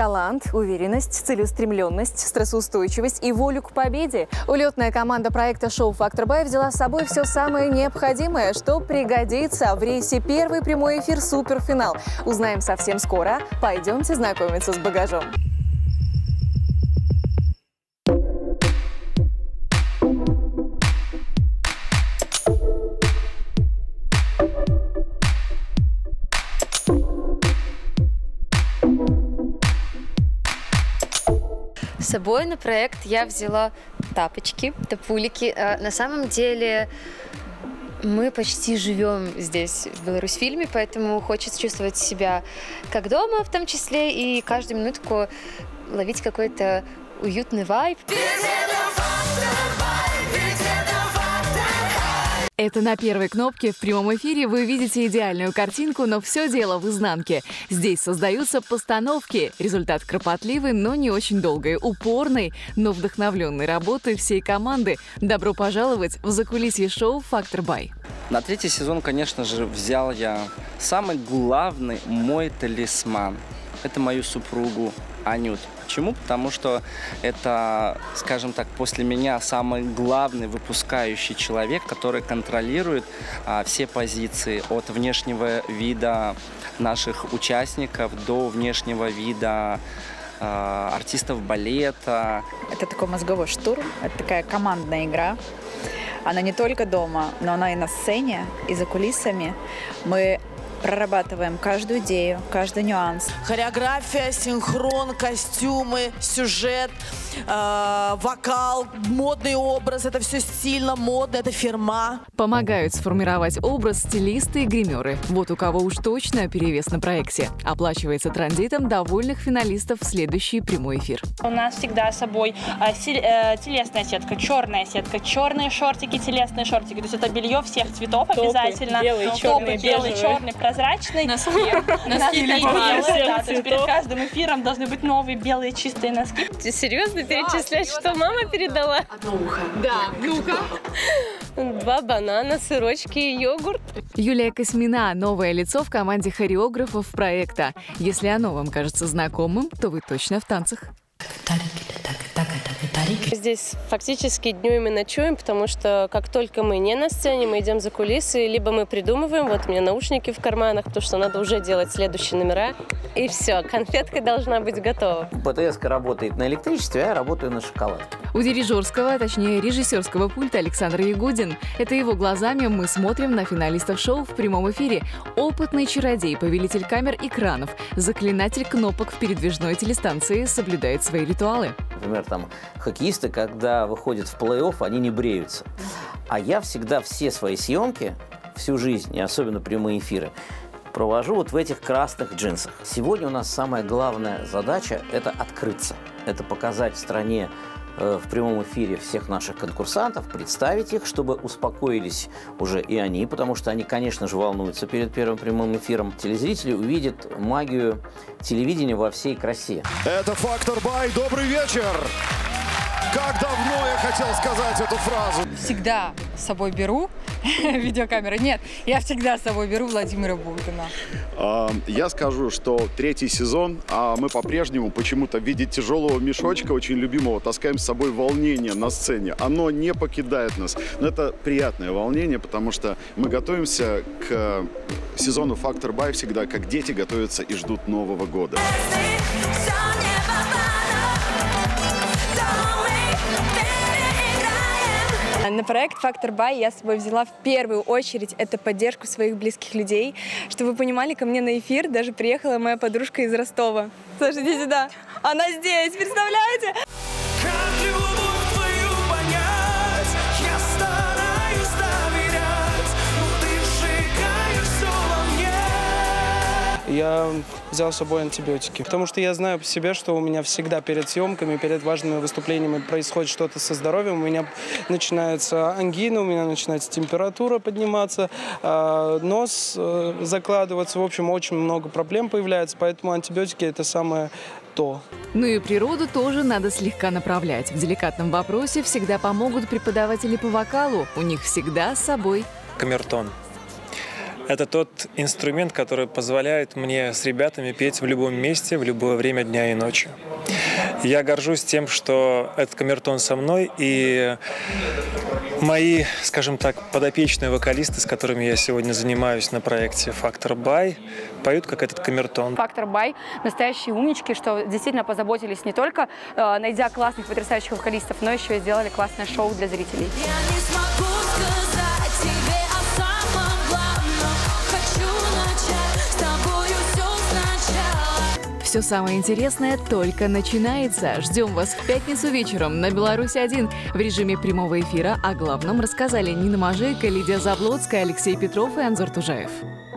Талант, уверенность, целеустремленность, стрессоустойчивость и волю к победе. Улетная команда проекта «Шоу Factor by» взяла с собой все самое необходимое, что пригодится в рейсе «Первый прямой эфир Суперфинал». Узнаем совсем скоро. Пойдемте знакомиться с багажом. С собой на проект я взяла тапочки, топулики. На самом деле мы почти живем здесь, в Беларусьфильме, поэтому хочется чувствовать себя как дома в том числе и каждую минутку ловить какой-то уютный вайб. Это на первой кнопке в прямом эфире вы видите идеальную картинку, но все дело в изнанке. Здесь создаются постановки. Результат кропотливый, но не очень долгой, упорной, но вдохновленной работы всей команды. Добро пожаловать в закулисье шоу Factor by. На третий сезон, конечно же, взял я самый главный мой талисман. Это мою супругу Анют. Почему? Потому что это, скажем так, после меня самый главный выпускающий человек, который контролирует все позиции от внешнего вида наших участников до внешнего вида артистов балета. Это такой мозговой штурм, это такая командная игра. Она не только дома, но она и на сцене, и за кулисами. Мы прорабатываем каждую идею, каждый нюанс. Хореография, синхрон, костюмы, сюжет, вокал, модный образ. Это все стильно, модно, это фирма. Помогают сформировать образ стилисты и гримеры. Вот у кого уж точно перевес на проекте. Оплачивается транзитом довольных финалистов в следующий прямой эфир. У нас всегда с собой телесная сетка, черные шортики, телесные шортики. То есть это белье всех цветов обязательно. Белый, черный, прозрачный. Носки белые, да, то есть перед каждым эфиром должны быть новые белые чистые носки. Ты серьезно перечислять, что мама передала? Одно ухо. Да, ну-ка. 2 банана, сырочки и йогурт. Юлия Космина – новое лицо в команде хореографов проекта. Если оно вам кажется знакомым, то вы точно в танцах. Здесь фактически днем и ночуем, потому что как только мы не на сцене, мы идем за кулисы, либо мы придумываем, вот у меня наушники в карманах, потому что надо уже делать следующие номера, и все, конфетка должна быть готова. ПТС работает на электричестве, а я работаю на шоколаде. У дирижерского, точнее режиссерского пульта Александр Ягудин. Это его глазами мы смотрим на финалистов шоу в прямом эфире. Опытный чародей, повелитель камер экранов, заклинатель кнопок в передвижной телестанции соблюдает свои ритуалы. Например, там хоккеисты, когда выходят в плей-офф, они не бреются. А я всегда все свои съемки, всю жизнь, и особенно прямые эфиры, провожу вот в этих красных джинсах. Сегодня у нас самая главная задача – это открыться. Это показать стране в прямом эфире всех наших конкурсантов, представить их, чтобы успокоились уже и они, потому что они, конечно же, волнуются перед первым прямым эфиром. Телезрители увидят магию телевидения во всей красе. Это Factor by. Добрый вечер! Как давно я хотел сказать эту фразу. Всегда с собой беру видеокамеры. Нет, я всегда с собой беру Владимира Богдана. Я скажу, что третий сезон, а мы по-прежнему почему-то в виде тяжелого мешочка, очень любимого, таскаем с собой волнение на сцене. Оно не покидает нас. Но это приятное волнение, потому что мы готовимся к сезону Factor by всегда, как дети готовятся и ждут Нового года. На проект Factor by я с собой взяла в первую очередь это поддержку своих близких людей. Чтобы вы понимали, ко мне на эфир даже приехала моя подружка из Ростова. Слушай, иди сюда. Она здесь, представляете? Я взял с собой антибиотики, потому что я знаю по себе, что у меня всегда перед съемками, перед важными выступлениями происходит что-то со здоровьем. У меня начинается ангина, у меня начинается температура подниматься, нос закладываться. В общем, очень много проблем появляется, поэтому антибиотики – это самое то. Ну и природу тоже надо слегка направлять. В деликатном вопросе всегда помогут преподаватели по вокалу. У них всегда с собой камертон. Это тот инструмент, который позволяет мне с ребятами петь в любом месте, в любое время дня и ночи. Я горжусь тем, что этот камертон со мной, и мои, скажем так, подопечные вокалисты, с которыми я сегодня занимаюсь на проекте «Фактор Бай», поют как этот камертон. «Фактор Бай» — настоящие умнички, что действительно позаботились не только, найдя классных, потрясающих вокалистов, но еще и сделали классное шоу для зрителей. Все самое интересное только начинается. Ждем вас в пятницу вечером на Беларусь-1 в режиме прямого эфира. О главном рассказали Нина Мажейко, Лидия Заблоцкая, Алексей Петров и Анзор Тужаев.